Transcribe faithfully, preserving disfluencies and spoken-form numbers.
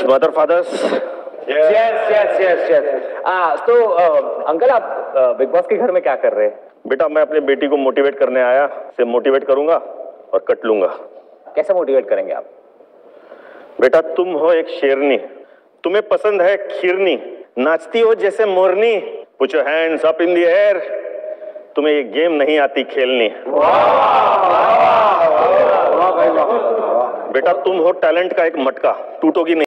Mother fathers. Yes yes yes yes. आ तो uncle आप बिग बॉस के घर में क्या कर रहे हैं? बेटा मैं अपनी बेटी को मोटिवेट करने आया, से मोटिवेट करूंगा और कट लूंगा। कैसे मोटिवेट करेंगे आप? बेटा तुम हो एक शेरनी, तुम्हें पसंद है खीरनी, नाचती हो जैसे मोरनी, put your hands up in the air, तुम्हें ये गेम नहीं आती खेलनी। बेटा तुम हो टैलेंट का एक मटका, टूटोगी नहीं।